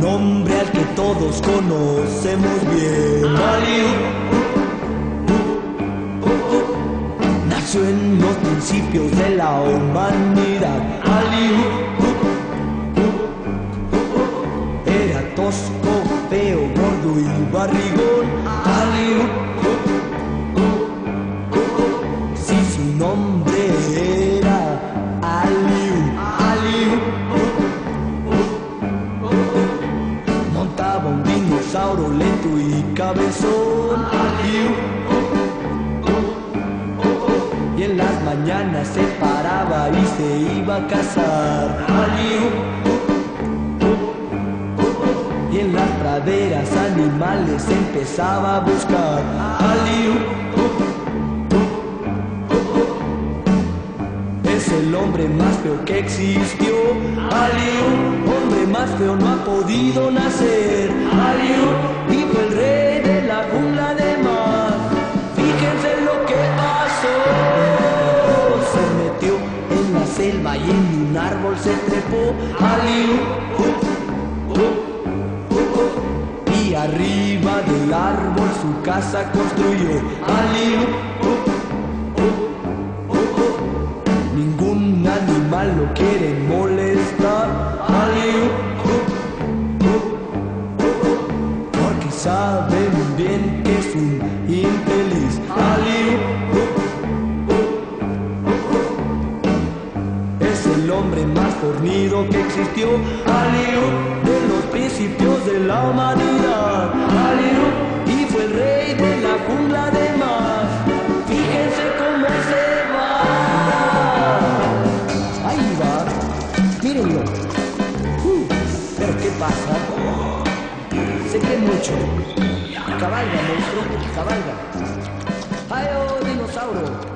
nombre al que todos conocemos bien. Aliu nació en los principios de la humanidad. Aliu era tosco, feo, gordo y barrigón. Aliu, si su nombre era Aliu, Aliu montaba un dinosaurio lento y cabezón. Aliu, y en las mañanas se paraba y se iba a cazar. Aliu, y en las praderas animales empezaba a buscar. Aliu es el hombre más feo que existió. Aliu, hombre más feo no ha podido nacer. Aliu, y fue el rey de la jungla de mar. Fíjense lo que pasó. Se metió en la selva y en un árbol se trepó. Aliu, y arriba del árbol su casa construyó. Aliu, ningún animal lo quiere molestar. Aliu, porque saben bien que es un infeliz. Aliu es el hombre más fornido que existió. Aliu, de los principios de la humanidad. Aliu, y fue el rey de la jungla de mar. Fíjense cómo se va. Ahí va, mírenlo. Pero ¿qué pasa? Se cree mucho. Cabalga, monstruo, cabalga. ¡Ay, oh, dinosaurio!